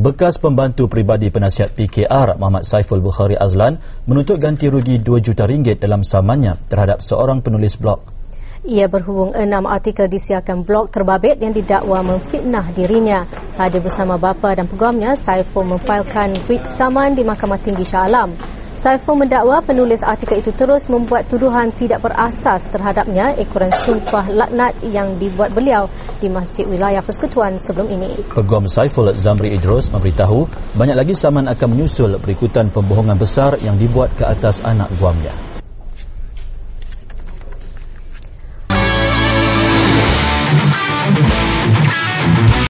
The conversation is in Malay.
Bekas pembantu peribadi penasihat PKR Muhammad Saiful Bukhari Azlan menuntut ganti rugi RM2 juta dalam samannya terhadap seorang penulis blog. Ia berhubung 6 artikel disiarkan blog terbabit yang didakwa memfitnah dirinya. Hadir bersama bapa dan peguamnya, Saiful memfailkan writ saman di Mahkamah Tinggi Shah Alam. Saiful mendakwa penulis artikel itu terus membuat tuduhan tidak berasas terhadapnya ekoran sumpah laknat yang dibuat beliau di Masjid Wilayah Persekutuan sebelum ini. Peguam Saiful Zamri Idrus memberitahu banyak lagi saman akan menyusul berikutan pembohongan besar yang dibuat ke atas anak guamnya.